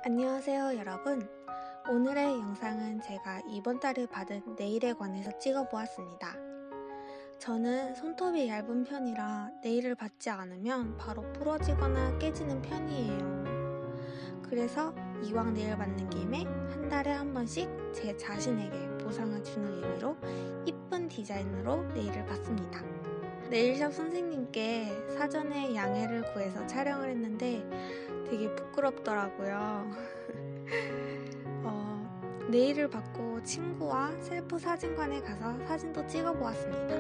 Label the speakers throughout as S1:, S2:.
S1: 안녕하세요 여러분. 오늘의 영상은 제가 이번 달에 받은 네일에 관해서 찍어보았습니다. 저는 손톱이 얇은 편이라 네일을 받지 않으면 바로 부러지거나 깨지는 편이에요. 그래서 이왕 네일 받는 김에 한 달에 한 번씩 제 자신에게 보상을 주는 의미로 이쁜 디자인으로 네일을 받습니다. 네일샵 선생님께 사전에 양해를 구해서 촬영을 했는데 되게 부끄럽더라고요. 네일을 받고 친구와 셀프 사진관에 가서 사진도 찍어보았습니다.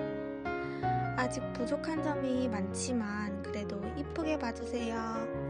S1: 아직 부족한 점이 많지만 그래도 이쁘게 봐주세요.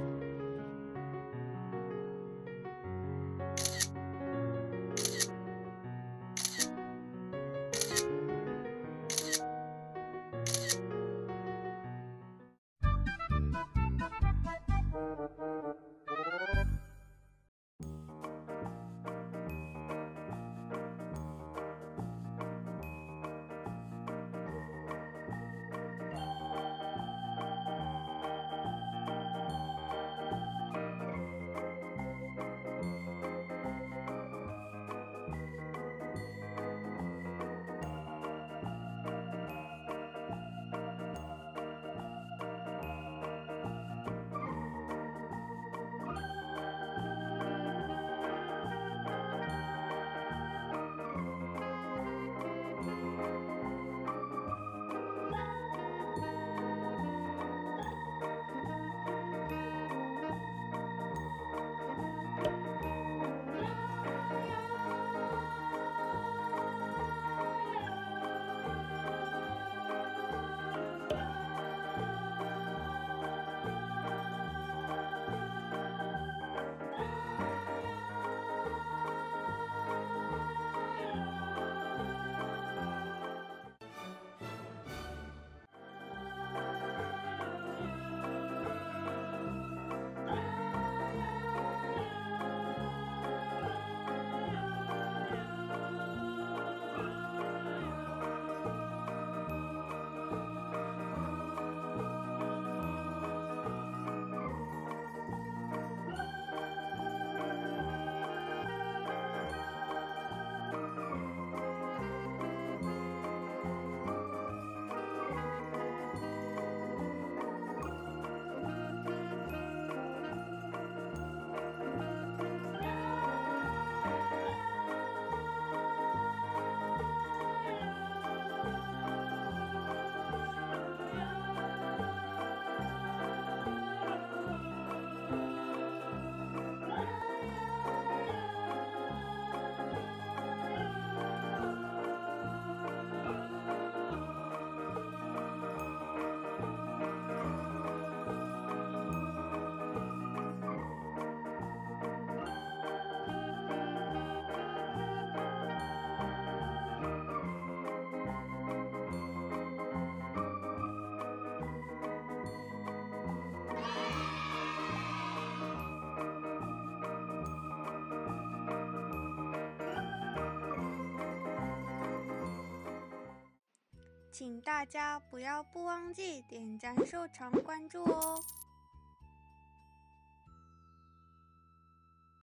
S1: 请大家不要不忘记点赞、收藏、关注哦！